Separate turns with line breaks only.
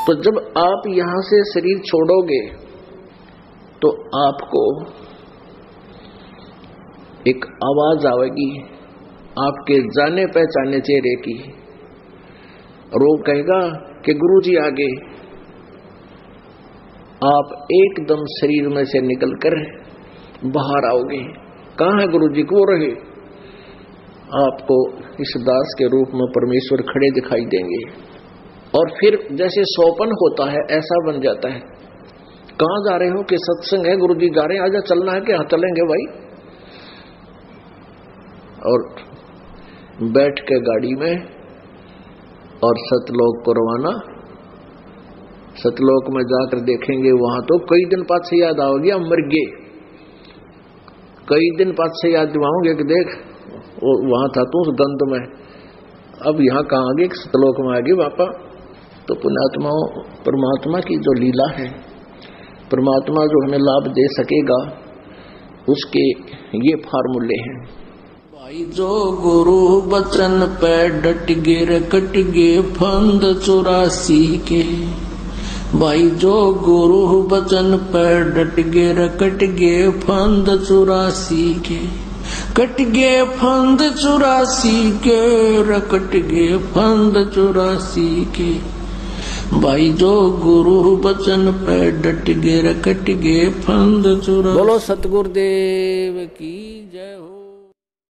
तो जब आप यहां से शरीर छोड़ोगे तो आपको एक आवाज आवेगी आपके जाने पहचाने चेहरे की, और वो कहेगा कि गुरुजी आगे। आप एकदम शरीर में से निकलकर बाहर आओगे। कहाँ है गुरुजी? को रहे? आपको इस दास के रूप में परमेश्वर खड़े दिखाई देंगे, और फिर जैसे सोपन होता है ऐसा बन जाता है। कहाँ जा रहे हो? कि सत्संग है, गुरुजी जा रहे हैं, आजा चलना है। कि हाँ चलेंगे भाई। और बैठ के गाड़ी में और सतलोक को रवाना। सतलोक में जाकर देखेंगे वहां तो कई दिन बाद से याद आओगे हम मर गए। कई दिन बाद से याद दिलाओगे कि देख वो वहां था तू उस गंध में, अब यहाँ कहाँ आ गए? सतलोक में आ गए बापा। तो पुण्यात्माओं, परमात्मा की जो लीला है, परमात्मा जो हमें लाभ दे सकेगा उसके ये फार्मूले हैं। भाई जो गुरु बचन पे डट गे कट गे फंद 84 के। भाई जो गुरु बचन पे डट गे कट गे फंद 84 के। कट गे फंद 84 के, कट गे फंद 84 के। भाई जो गुरु बचन पे डट गे कट गे फंद 84। बोलो सतगुरुदेव की जय हो।